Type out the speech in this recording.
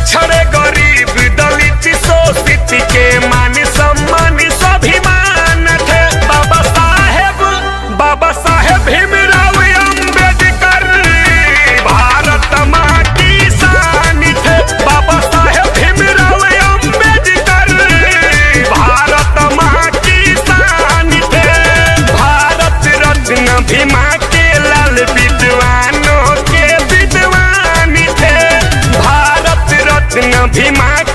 पिछड़े गरीब दलित शोषित के मान सम्मान स्वाभिमान थे। बाबा साहेब भीमराव अम्बेडकर भारत माँ की शान थे। बाबा साहेब भीमराव अम्बेडकर भारत माँ की शान थे। भारत रत्न भीमा के लाल विद्वानों के विद्वान थे। भारत रत्न भीमा